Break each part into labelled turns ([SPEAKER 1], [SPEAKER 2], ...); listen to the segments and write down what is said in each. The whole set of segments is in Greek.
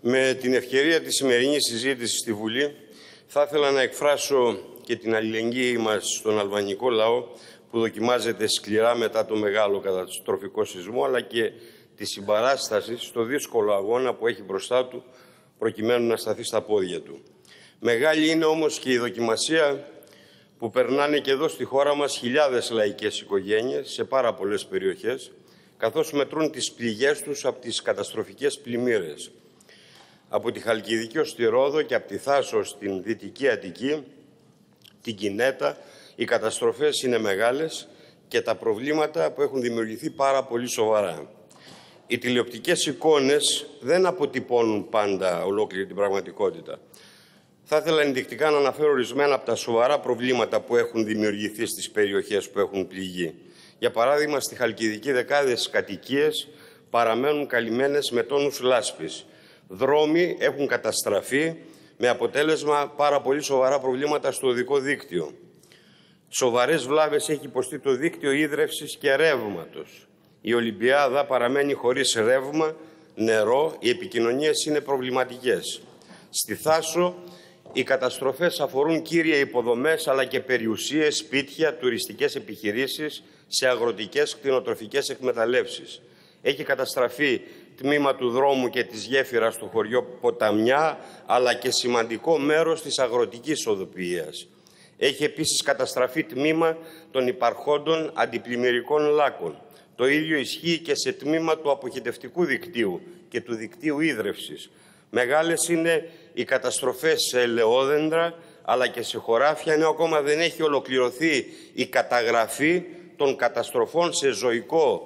[SPEAKER 1] Με την ευκαιρία της σημερινής συζήτησης στη Βουλή, θα ήθελα να εκφράσω και την αλληλεγγύη μας στον αλβανικό λαό που δοκιμάζεται σκληρά μετά το μεγάλο καταστροφικό σεισμό, αλλά και τη συμπαράσταση στο δύσκολο αγώνα που έχει μπροστά του προκειμένου να σταθεί στα πόδια του. Μεγάλη είναι όμως και η δοκιμασία που περνάνε και εδώ στη χώρα μας χιλιάδες λαϊκές οικογένειες σε πάρα πολλές περιοχές, καθώς μετρούν τις πληγές τους από τις καταστροφικές πλημμύρες. Από τη Χαλκιδική ως τη Ρόδο και από τη Θάσο ως την Δυτική Αττική, την Κινέτα, οι καταστροφές είναι μεγάλες και τα προβλήματα που έχουν δημιουργηθεί πάρα πολύ σοβαρά. Οι τηλεοπτικές εικόνες δεν αποτυπώνουν πάντα ολόκληρη την πραγματικότητα. Θα ήθελα ενδεικτικά να αναφέρω ορισμένα από τα σοβαρά προβλήματα που έχουν δημιουργηθεί στις περιοχές που έχουν πληγεί. Για παράδειγμα, στη Χαλκιδική δεκάδες κατοικίες παραμένουν καλυμμένες με τόνους λάσπης. Δρόμοι έχουν καταστραφεί με αποτέλεσμα πάρα πολύ σοβαρά προβλήματα στο οδικό δίκτυο. Σοβαρές βλάβες έχει υποστεί το δίκτυο ίδρευσης και ρεύματος. Η Ολυμπιάδα παραμένει χωρίς ρεύμα, νερό, οι επικοινωνίες είναι προβληματικές. Στη Θάσο, οι καταστροφές αφορούν κύρια υποδομές αλλά και περιουσίες, σπίτια, τουριστικές επιχειρήσεις σε αγροτικές κτηνοτροφικές εκμεταλλεύσεις. Έχει καταστραφεί τμήμα του δρόμου και της γέφυρας στο χωριό Ποταμιά, αλλά και σημαντικό μέρος της αγροτικής οδοποιίας. Έχει επίσης καταστραφεί τμήμα των υπαρχόντων αντιπλημμυρικών λάκων. Το ίδιο ισχύει και σε τμήμα του αποχετευτικού δικτύου και του δικτύου ίδρευσης. Μεγάλες είναι οι καταστροφές σε ελαιόδεντρα, αλλά και σε χωράφια, ενώ ακόμα δεν έχει ολοκληρωθεί η καταγραφή των καταστροφών σε ζωικό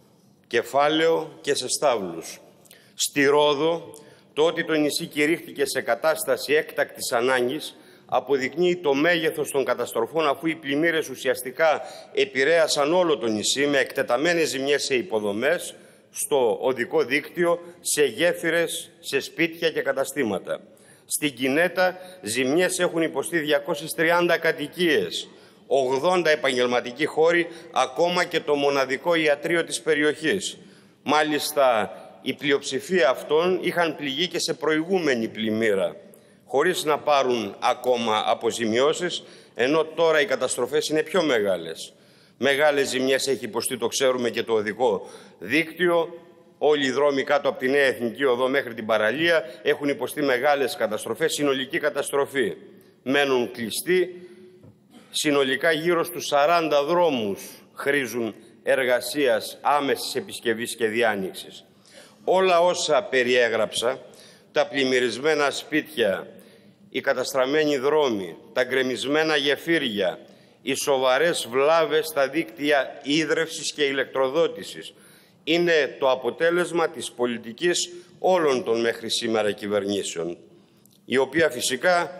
[SPEAKER 1] κεφάλαιο και σε στάβλους. Στη Ρόδο, το ότι το νησί κηρύχθηκε σε κατάσταση έκτακτης ανάγκης αποδεικνύει το μέγεθος των καταστροφών, αφού οι πλημμύρες ουσιαστικά επηρέασαν όλο το νησί με εκτεταμένες ζημιές σε υποδομές, στο οδικό δίκτυο, σε γέφυρες, σε σπίτια και καταστήματα. Στην Κινέτα ζημιές έχουν υποστεί 230 κατοικίες, 80 επαγγελματικοί χώροι, ακόμα και το μοναδικό ιατρείο της περιοχής. Μάλιστα, η πλειοψηφία αυτών είχαν πληγεί και σε προηγούμενη πλημμύρα, χωρίς να πάρουν ακόμα αποζημιώσεις, ενώ τώρα οι καταστροφές είναι πιο μεγάλες. Μεγάλες ζημιές έχει υποστεί, το ξέρουμε, και το οδικό δίκτυο. Όλοι οι δρόμοι κάτω από τη Νέα Εθνική Οδό μέχρι την παραλία έχουν υποστεί μεγάλες καταστροφές, συνολική καταστροφή. Μένουν κλειστοί. Συνολικά γύρω στους 40 δρόμους χρήζουν εργασίας άμεσης επισκευής και διάνοιξης. Όλα όσα περιέγραψα, τα πλημμυρισμένα σπίτια, οι καταστραμμένοι δρόμοι, τα γκρεμισμένα γεφύρια, οι σοβαρές βλάβες στα δίκτυα ίδρευσης και ηλεκτροδότησης, είναι το αποτέλεσμα της πολιτικής όλων των μέχρι σήμερα κυβερνήσεων, η οποία φυσικά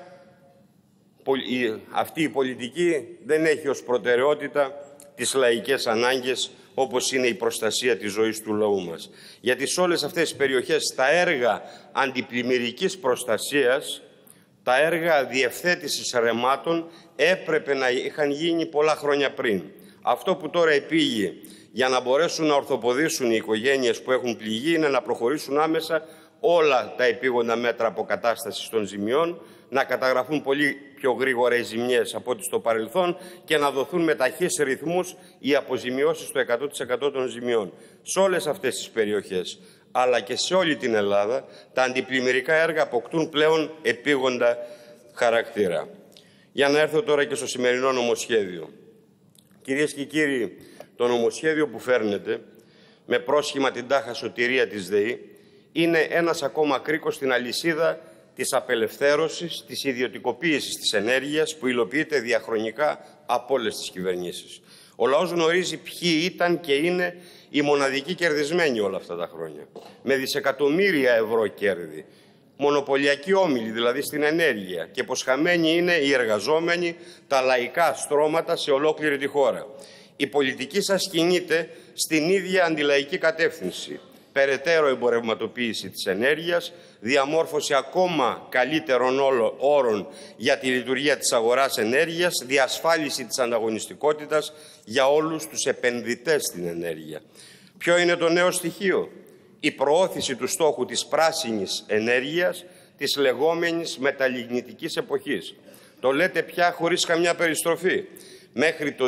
[SPEAKER 1] αυτή η πολιτική δεν έχει ως προτεραιότητα τις λαϊκές ανάγκες, όπως είναι η προστασία της ζωής του λαού μας. Γιατί σε όλες αυτές τις περιοχές τα έργα αντιπλημμυρικής προστασίας, τα έργα διευθέτησης ρεμάτων έπρεπε να είχαν γίνει πολλά χρόνια πριν. Αυτό που τώρα επήγει για να μπορέσουν να ορθοποδήσουν οι οικογένειες που έχουν πληγεί είναι να προχωρήσουν άμεσα όλα τα επίγοντα μέτρα αποκατάστασης των ζημιών, να καταγραφούν πολύ πιο γρήγορα οι ζημιές από ό,τι στο παρελθόν και να δοθούν με ταχύς ρυθμούς οι αποζημιώσεις στο 100% των ζημιών. Σε όλες αυτές τις περιοχές, αλλά και σε όλη την Ελλάδα, τα αντιπλημμυρικά έργα αποκτούν πλέον επίγοντα χαρακτήρα. Για να έρθω τώρα και στο σημερινό νομοσχέδιο. Κυρίες και κύριοι, το νομοσχέδιο που φέρνετε με πρόσχημα την τάχα σωτηρία της ΔΕΗ είναι ένας ακόμα κρίκος στην αλυσίδα της απελευθέρωσης, της ιδιωτικοποίησης της ενέργειας που υλοποιείται διαχρονικά από όλες τις κυβερνήσεις. Ο λαός γνωρίζει ποιοι ήταν και είναι οι μοναδικοί κερδισμένοι όλα αυτά τα χρόνια. Με δισεκατομμύρια ευρώ κέρδη. Μονοπωλιακοί όμιλοι, δηλαδή στην ενέργεια. Και πως χαμένοι είναι οι εργαζόμενοι, τα λαϊκά στρώματα σε ολόκληρη τη χώρα. Η πολιτική σας κινείται στην ίδια αντιλαϊκή κατεύθυνση. Περαιτέρω εμπορευματοποίηση της ενέργειας, διαμόρφωση ακόμα καλύτερων όρων για τη λειτουργία της αγοράς ενέργειας, διασφάλιση της ανταγωνιστικότητας για όλους τους επενδυτές στην ενέργεια. Ποιο είναι το νέο στοιχείο? η προώθηση του στόχου της πράσινης ενέργειας της λεγόμενης μεταλιγνητικής εποχής. Το λέτε πια χωρίς καμιά περιστροφή. Μέχρι το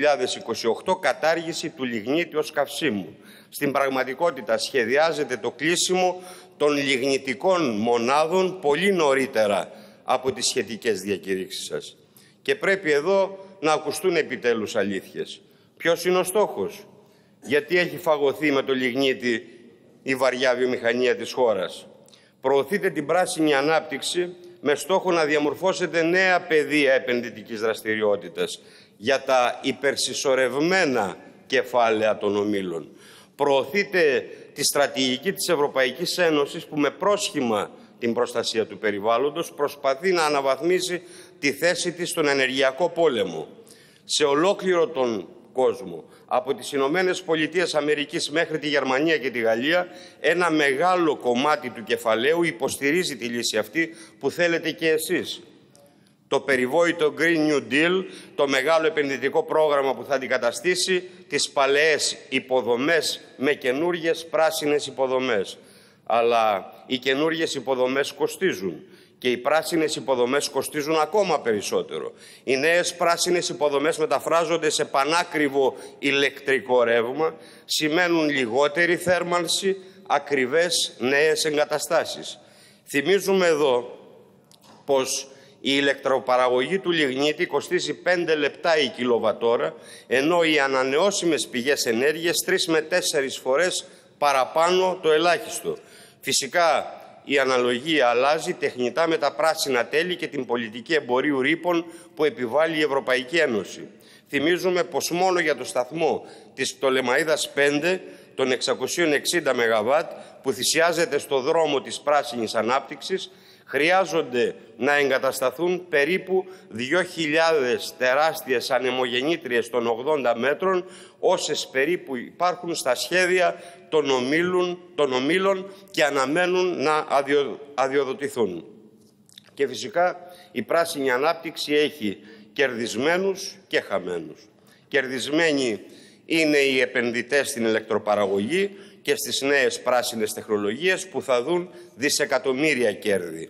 [SPEAKER 1] 2028 κατάργηση του λιγνίτη ως καυσίμου. Στην πραγματικότητα σχεδιάζεται το κλείσιμο των λιγνητικών μονάδων πολύ νωρίτερα από τις σχετικές διακηρύξεις σας. Και πρέπει εδώ να ακουστούν επιτέλους αλήθειες. Ποιος είναι ο στόχος? Γιατί έχει φαγωθεί με το λιγνίτη η βαριά βιομηχανία της χώρας? Προωθείτε την πράσινη ανάπτυξη με στόχο να διαμορφώσετε νέα πεδία επενδυτικής δραστηριότητας για τα υπερσυσσωρευμένα κεφάλαια των ομίλων. Προωθείτε τη στρατηγική της Ευρωπαϊκής Ένωσης που με πρόσχημα την προστασία του περιβάλλοντος προσπαθεί να αναβαθμίσει τη θέση της στον ενεργειακό πόλεμο. Σε ολόκληρο τον κόσμο, από τις Ηνωμένες Πολιτείες Αμερικής μέχρι τη Γερμανία και τη Γαλλία, ένα μεγάλο κομμάτι του κεφαλαίου υποστηρίζει τη λύση αυτή που θέλετε και εσείς. Το περιβόητο Green New Deal, το μεγάλο επενδυτικό πρόγραμμα που θα αντικαταστήσει τις παλαιές υποδομές με καινούργιες πράσινες υποδομές. Αλλά οι καινούργιες υποδομές κοστίζουν και οι πράσινες υποδομές κοστίζουν ακόμα περισσότερο. Οι νέες πράσινες υποδομές μεταφράζονται σε πανάκριβο ηλεκτρικό ρεύμα, σημαίνουν λιγότερη θέρμανση, ακριβές νέες εγκαταστάσεις. Θυμίζουμε εδώ πως η ηλεκτροπαραγωγή του λιγνίτη κοστίζει 5 λεπτά η κιλοβατόρα, ενώ οι ανανεώσιμες πηγές ενέργειας 3 με 4 φορές παραπάνω το ελάχιστο. Φυσικά, η αναλογία αλλάζει τεχνητά με τα πράσινα τέλη και την πολιτική εμπορίου ρήπων που επιβάλλει η Ευρωπαϊκή Ένωση. Θυμίζουμε πως μόνο για το σταθμό της Πτολεμαΐδας 5 των 660 ΜΒ που θυσιάζεται στο δρόμο της πράσινης ανάπτυξης χρειάζονται να εγκατασταθούν περίπου 2.000 τεράστιες ανεμογεννήτριες των 80 μέτρων, όσες περίπου υπάρχουν στα σχέδια των ομίλων και αναμένουν να αδειοδοτηθούν. Και φυσικά η πράσινη ανάπτυξη έχει κερδισμένους και χαμένους. Κερδισμένοι είναι οι επενδυτές στην ηλεκτροπαραγωγή και στις νέες πράσινες τεχνολογίες που θα δουν δισεκατομμύρια κέρδη.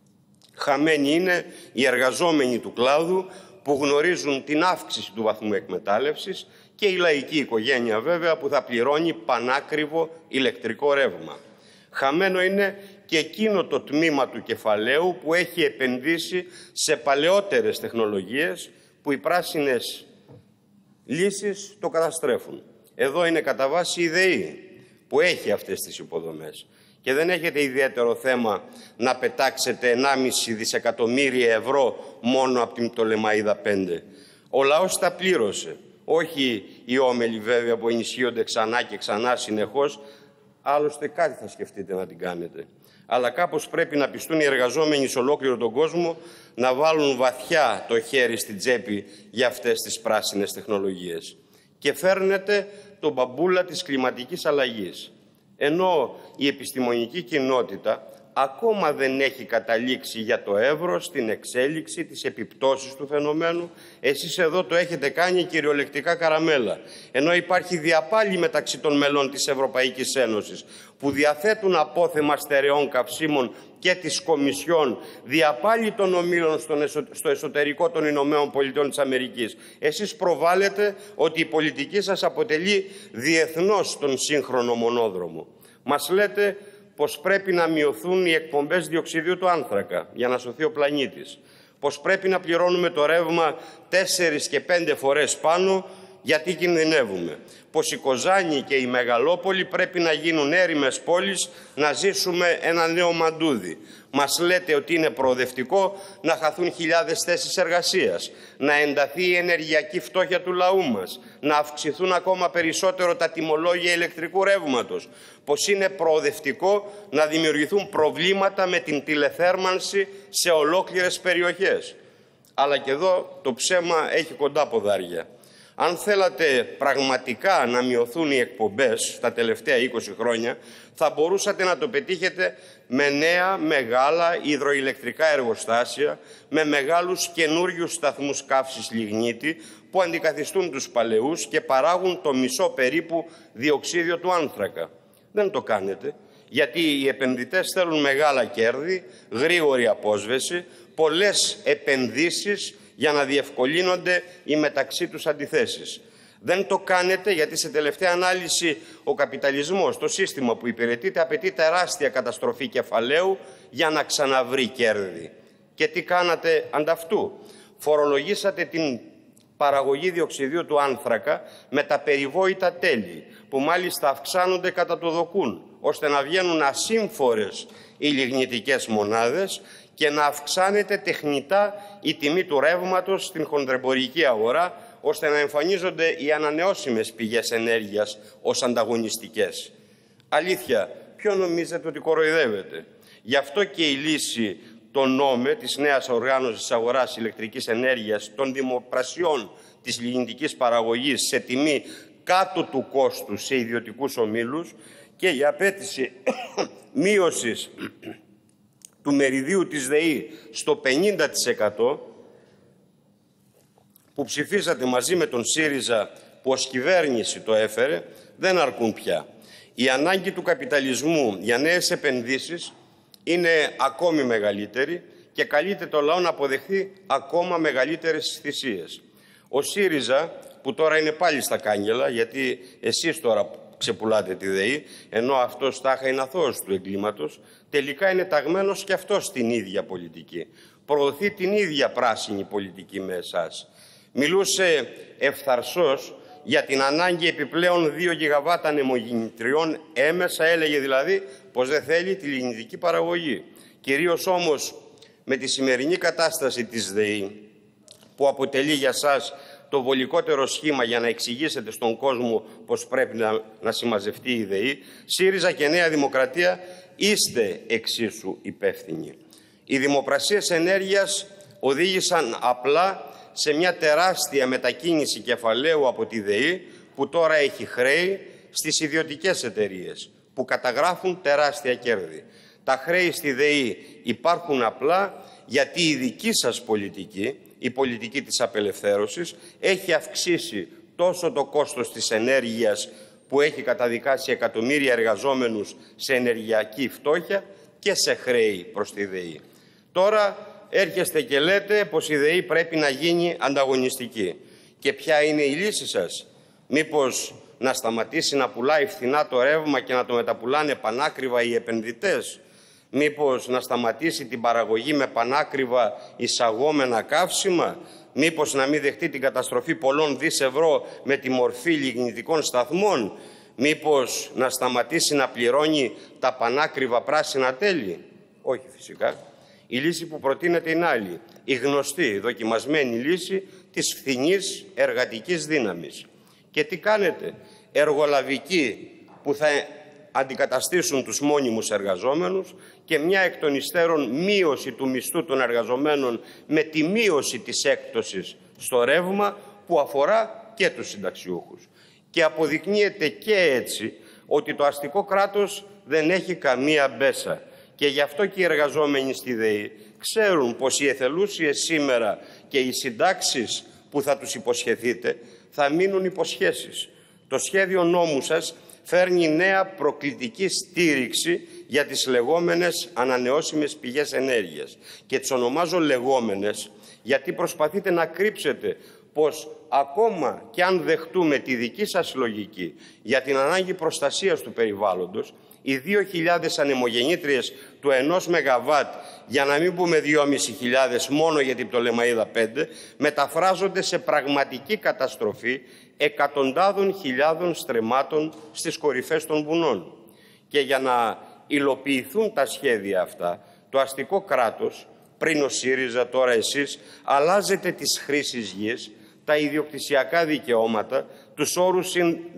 [SPEAKER 1] Χαμένοι είναι οι εργαζόμενοι του κλάδου που γνωρίζουν την αύξηση του βαθμού εκμετάλλευσης και η λαϊκή οικογένεια βέβαια που θα πληρώνει πανάκριβο ηλεκτρικό ρεύμα. Χαμένο είναι και εκείνο το τμήμα του κεφαλαίου που έχει επενδύσει σε παλαιότερες τεχνολογίες που οι πράσινες λύσεις το καταστρέφουν. Εδώ είναι κατά βάση η ΔΕΗ που έχει αυτές τις υποδομές. Και δεν έχετε ιδιαίτερο θέμα να πετάξετε 1,5 δισεκατομμύρια ευρώ μόνο από την Πτολεμαΐδα 5. Ο λαός τα πλήρωσε. Όχι οι όμελοι βέβαια που ενισχύονται ξανά και ξανά συνεχώς. Άλλωστε κάτι θα σκεφτείτε να την κάνετε. Αλλά κάπως πρέπει να πιστούν οι εργαζόμενοι σε ολόκληρο τον κόσμο να βάλουν βαθιά το χέρι στην τσέπη για αυτές τις πράσινες τεχνολογίες. Και φέρνετε τον μπαμπούλα της κλιματικής αλλαγής. Ενώ η επιστημονική κοινότητα ακόμα δεν έχει καταλήξει για το εύρος, την εξέλιξη, τις επιπτώσεις του φαινομένου, εσείς εδώ το έχετε κάνει κυριολεκτικά καραμέλα. Ενώ υπάρχει διαπάλη μεταξύ των μελών της Ευρωπαϊκής Ένωσης, που διαθέτουν απόθεμα στερεών καυσίμων και της Κομισιόν, διαπάλη των ομίλων στο εσωτερικό των Ηνωμένων Πολιτειών της Αμερικής. Εσείς προβάλλετε ότι η πολιτική σας αποτελεί διεθνώς τον σύγχρονο μονόδρομο. Μας λέτε πως πρέπει να μειωθούν οι εκπομπές διοξιδίου του άνθρακα για να σωθεί ο πλανήτης. Πως πρέπει να πληρώνουμε το ρεύμα 4 και 5 φορές πάνω γιατί κινδυνεύουμε. Πως η Κοζάνη και η Μεγαλόπολη πρέπει να γίνουν έρημες πόλεις, να ζήσουμε ένα νέο μαντούδι. Μας λέτε ότι είναι προοδευτικό να χαθούν χιλιάδες θέσεις εργασίας, να ενταθεί η ενεργειακή φτώχεια του λαού μας, να αυξηθούν ακόμα περισσότερο τα τιμολόγια ηλεκτρικού ρεύματος, πως είναι προοδευτικό να δημιουργηθούν προβλήματα με την τηλεθέρμανση σε ολόκληρες περιοχές. Αλλά και εδώ το ψέμα έχει κοντά ποδάρια. Αν θέλατε πραγματικά να μειωθούν οι εκπομπές τα τελευταία 20 χρόνια, θα μπορούσατε να το πετύχετε με νέα μεγάλα υδροηλεκτρικά εργοστάσια, με μεγάλους καινούριους σταθμούς καύσης λιγνίτη που αντικαθιστούν τους παλαιούς και παράγουν το μισό περίπου διοξίδιο του άνθρακα. Δεν το κάνετε, γιατί οι επενδυτές θέλουν μεγάλα κέρδη, γρήγορη απόσβεση, πολλές επενδύσεις για να διευκολύνονται οι μεταξύ τους αντιθέσεις. Δεν το κάνετε γιατί σε τελευταία ανάλυση ο καπιταλισμός, το σύστημα που υπηρετείται, απαιτεί τεράστια καταστροφή κεφαλαίου για να ξαναβρει κέρδη. Και τι κάνατε ανταυτού? Φορολογήσατε την παραγωγή διοξιδίου του άνθρακα με τα περιβόητα τέλη, που μάλιστα αυξάνονται κατά το δοκούν, ώστε να βγαίνουν ασύμφορες οι λιγνητικές μονάδες και να αυξάνεται τεχνητά η τιμή του ρεύματος στην χονδρεμπορική αγορά, ώστε να εμφανίζονται οι ανανεώσιμες πηγές ενέργειας ως ανταγωνιστικές. Αλήθεια, ποιο νομίζετε ότι κοροϊδεύετε? Γι' αυτό και η λύση των ΝΟΜΕ, της νέας οργάνωσης αγοράς ηλεκτρικής ενέργειας, των δημοπρασιών της λιγνητικής παραγωγής σε τιμή κάτω του κόστου σε ιδιωτικούς ομίλους και η απέτηση μείωσης του μεριδίου της ΔΕΗ στο 50%, που ψηφίσατε μαζί με τον ΣΥΡΙΖΑ που ως κυβέρνηση το έφερε, δεν αρκούν πια. Η ανάγκη του καπιταλισμού για νέες επενδύσεις είναι ακόμη μεγαλύτερη και καλείται το λαό να αποδεχθεί ακόμα μεγαλύτερες θυσίες. Ο ΣΥΡΙΖΑ, που τώρα είναι πάλι στα κάγκελα, γιατί εσείς τώρα ξεπουλάτε τη ΔΕΗ, ενώ αυτός τάχα είναι αθώος του εγκλήματος, τελικά είναι ταγμένος και αυτός στην ίδια πολιτική. Προωθεί την ίδια πράσινη πολιτική με εσάς. Μιλούσε ευθαρσώς για την ανάγκη επιπλέον 2 γιγαβάτ ανεμογεννητριών έμεσα, έλεγε δηλαδή πως δεν θέλει τη λιγνητική παραγωγή. Κυρίως όμως με τη σημερινή κατάσταση της ΔΕΗ, που αποτελεί για σας το βολικότερο σχήμα για να εξηγήσετε στον κόσμο πως πρέπει να συμμαζευτεί η ΔΕΗ, ΣΥΡΙΖΑ και Νέα Δημοκρατία είστε εξίσου υπεύθυνοι. Οι δημοπρασίες ενέργειας οδήγησαν απλά σε μια τεράστια μετακίνηση κεφαλαίου από τη ΔΕΗ, που τώρα έχει χρέη στις ιδιωτικές εταιρείες, που καταγράφουν τεράστια κέρδη. Τα χρέη στη ΔΕΗ υπάρχουν απλά γιατί η δική σας πολιτική, η πολιτική της απελευθέρωσης, έχει αυξήσει τόσο το κόστος της ενέργειας, που έχει καταδικάσει εκατομμύρια εργαζόμενους σε ενεργειακή φτώχεια, και σε χρέη προς τη ΔΕΗ. Τώρα έρχεστε και λέτε πως η ΔΕΗ πρέπει να γίνει ανταγωνιστική. Και ποια είναι η λύση σας? Μήπως να σταματήσει να πουλάει φθηνά το ρεύμα και να το μεταπουλάνε πανάκριβα οι επενδυτές? Μήπως να σταματήσει την παραγωγή με πανάκριβα εισαγόμενα καύσιμα? Μήπως να μην δεχτεί την καταστροφή πολλών δις ευρώ με τη μορφή λιγνητικών σταθμών? Μήπως να σταματήσει να πληρώνει τα πανάκριβα πράσινα τέλη? Όχι φυσικά. Η λύση που προτείνεται είναι άλλη. Η γνωστή, δοκιμασμένη λύση της φθηνής εργατικής δύναμης. Και τι κάνετε? Εργολαβικοί που θα αντικαταστήσουν τους μόνιμους εργαζόμενους και μια εκ των υστέρων μείωση του μισθού των εργαζομένων με τη μείωση της έκπτωσης στο ρεύμα που αφορά και τους συνταξιούχους. Και αποδεικνύεται και έτσι ότι το αστικό κράτος δεν έχει καμία μπέσα. Και γι' αυτό και οι εργαζόμενοι στη ΔΕΗ ξέρουν πως οι εθελούσιες σήμερα και οι συντάξεις που θα τους υποσχεθείτε θα μείνουν υποσχέσεις. Το σχέδιο νόμου σας φέρνει νέα προκλητική στήριξη για τις λεγόμενες ανανεώσιμες πηγές ενέργειας. Και τις ονομάζω λεγόμενες γιατί προσπαθείτε να κρύψετε πως ακόμα και αν δεχτούμε τη δική σας λογική για την ανάγκη προστασίας του περιβάλλοντος, οι 2.000 ανεμογεννήτριες του 1 ΜΒ, για να μην πούμε 2.500 μόνο για την Πτολεμαΐδα 5, μεταφράζονται σε πραγματική καταστροφή εκατοντάδων χιλιάδων στρεμμάτων στις κορυφές των βουνών. Και για να υλοποιηθούν τα σχέδια αυτά, το αστικό κράτος, πριν ο ΣΥΡΙΖΑ, τώρα εσείς, αλλάζετε τις χρήσεις γης, τα ιδιοκτησιακά δικαιώματα, τους όρους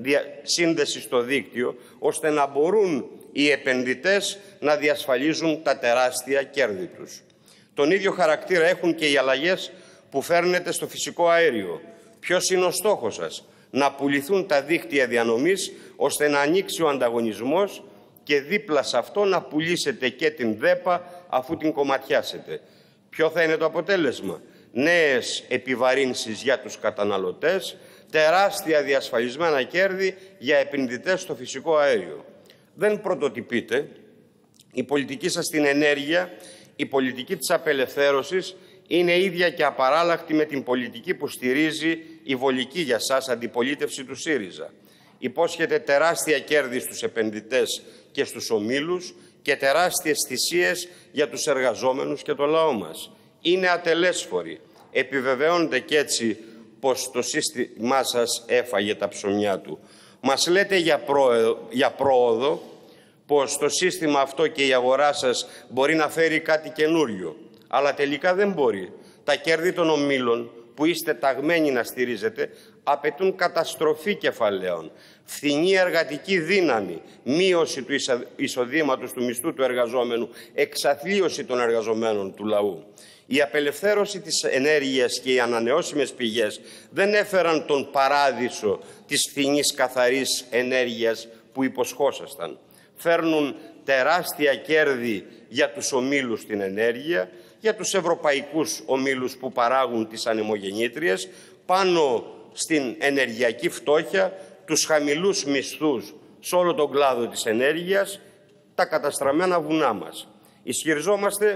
[SPEAKER 1] σύνδεσης στο δίκτυο, ώστε να μπορούν οι επενδυτές να διασφαλίζουν τα τεράστια κέρδη τους. Τον ίδιο χαρακτήρα έχουν και οι αλλαγές που φέρνετε στο φυσικό αέριο. Ποιος είναι ο στόχος σας? Να πουληθούν τα δίκτυα διανομής, ώστε να ανοίξει ο ανταγωνισμός και δίπλα σε αυτό να πουλήσετε και την ΔΕΠΑ αφού την κομματιάσετε. Ποιο θα είναι το αποτέλεσμα? Νέες επιβαρύνσεις για τους καταναλωτές, τεράστια διασφαλισμένα κέρδη για επενδυτές στο φυσικό αέριο. Δεν πρωτοτυπείτε. Η πολιτική σας στην ενέργεια, η πολιτική της απελευθέρωσης είναι ίδια και απαράλλαχτη με την πολιτική που στηρίζει η βολική για σας αντιπολίτευση του ΣΥΡΙΖΑ. Υπόσχεται τεράστια κέρδη στους επενδυτές και στους ομίλους και τεράστιες θυσίες για τους εργαζόμενους και το λαό μας. Είναι ατελέσφοροι. Επιβεβαιώνεται και έτσι πως το σύστημά σας έφαγε τα ψωμιά του. Μας λέτε για πρόοδο, πως το σύστημα αυτό και η αγορά σας μπορεί να φέρει κάτι καινούριο. Αλλά τελικά δεν μπορεί. Τα κέρδη των ομίλων που είστε ταγμένοι να στηρίζετε απαιτούν καταστροφή κεφαλαίων, φθηνή εργατική δύναμη, μείωση του εισοδήματος του μισθού του εργαζόμενου, εξαθλίωση των εργαζομένων του λαού. Η απελευθέρωση της ενέργειας και οι ανανεώσιμες πηγές δεν έφεραν τον παράδεισο της φθηνής καθαρής ενέργειας που υποσχόσασταν. Φέρνουν τεράστια κέρδη για τους ομίλους στην ενέργεια, για τους ευρωπαϊκούς ομίλους που παράγουν τις ανεμογεννήτριες, πάνω στην ενεργειακή φτώχεια, τους χαμηλούς μισθούς σε όλο τον κλάδο της ενέργειας, τα καταστραμμένα βουνά μας. Ισχυριζόμαστε,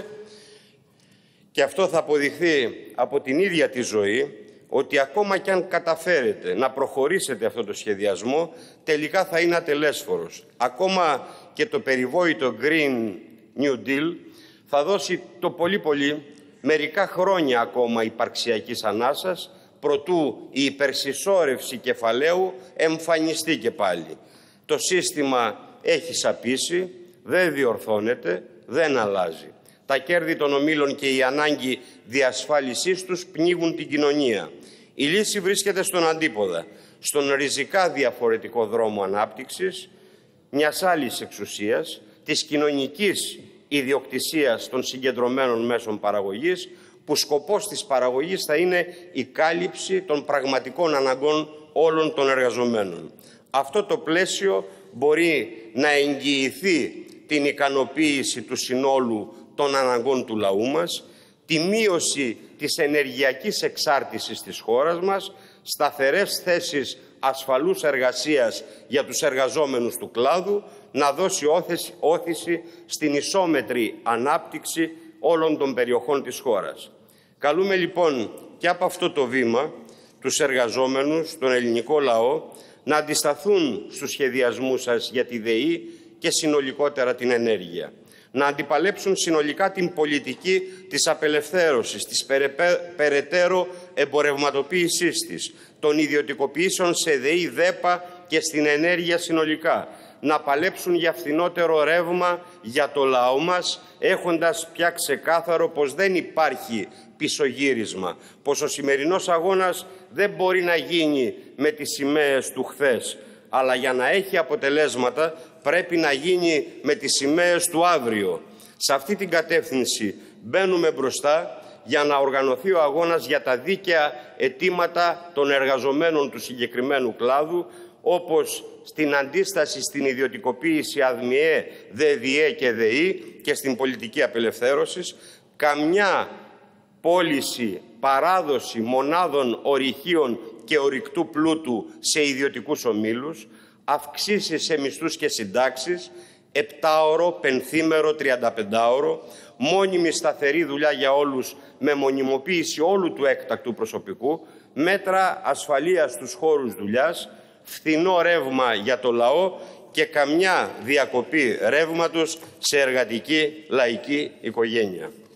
[SPEAKER 1] και αυτό θα αποδειχθεί από την ίδια τη ζωή, ότι ακόμα κι αν καταφέρετε να προχωρήσετε αυτό το σχεδιασμό, τελικά θα είναι ατελέσφορος. Ακόμα και το περιβόητο Green New Deal θα δώσει το πολύ μερικά χρόνια ακόμα υπαρξιακής ανάσας, προτού η υπερσυσσόρευση κεφαλαίου εμφανιστεί και πάλι. Το σύστημα έχει σαπίσει, δεν διορθώνεται, δεν αλλάζει. Τα κέρδη των ομίλων και η ανάγκη διασφάλισής τους πνίγουν την κοινωνία. Η λύση βρίσκεται στον αντίποδα, στον ριζικά διαφορετικό δρόμο ανάπτυξης μιας άλλης εξουσίας, της κοινωνικής ιδιοκτησίας των συγκεντρωμένων μέσων παραγωγής, που σκοπός της παραγωγής θα είναι η κάλυψη των πραγματικών αναγκών όλων των εργαζομένων. Αυτό το πλαίσιο μπορεί να εγγυηθεί την ικανοποίηση του συνόλου των αναγκών του λαού μας, τη μείωση της ενεργειακής εξάρτησης της χώρας μας, σταθερές θέσεις ασφαλούς εργασίας για τους εργαζόμενους του κλάδου, να δώσει όθηση στην ισόμετρη ανάπτυξη όλων των περιοχών της χώρας. Καλούμε λοιπόν και από αυτό το βήμα τους εργαζόμενους, τον ελληνικό λαό, να αντισταθούν στους σχεδιασμούς σας για τη ΔΕΗ και συνολικότερα την ενέργεια. Να αντιπαλέψουν συνολικά την πολιτική της απελευθέρωσης, της περαιτέρω εμπορευματοποίησής της, των ιδιωτικοποιήσεων σε ΔΕΗ, ΔΕΠΑ και στην ενέργεια συνολικά. Να παλέψουν για φθηνότερο ρεύμα για το λαό μας, έχοντας πια ξεκάθαρο πως δεν υπάρχει πισωγύρισμα, πως ο σημερινός αγώνας δεν μπορεί να γίνει με τις σημαίες του χθες, αλλά για να έχει αποτελέσματα πρέπει να γίνει με τις σημαίες του αύριο. Σε αυτή την κατεύθυνση μπαίνουμε μπροστά για να οργανωθεί ο αγώνας για τα δίκαια αιτήματα των εργαζομένων του συγκεκριμένου κλάδου, όπως στην αντίσταση στην ιδιωτικοποίηση ΑΔΜΙΕ, ΔΕΔΙΕ και ΔΕΗ και στην πολιτική απελευθέρωσης, καμιά πώληση, παράδοση μονάδων ορυχείων και ορυκτού πλούτου σε ιδιωτικούς ομίλους, αυξήσεις σε μισθούς και συντάξεις, 7ωρο, πενθήμερο, 35ωρο, μόνιμη σταθερή δουλειά για όλους με μονιμοποίηση όλου του έκτακτου προσωπικού, μέτρα ασφαλείας στους χώρους δουλειάς, φθηνό ρεύμα για το λαό και καμιά διακοπή ρεύματος σε εργατική λαϊκή οικογένεια.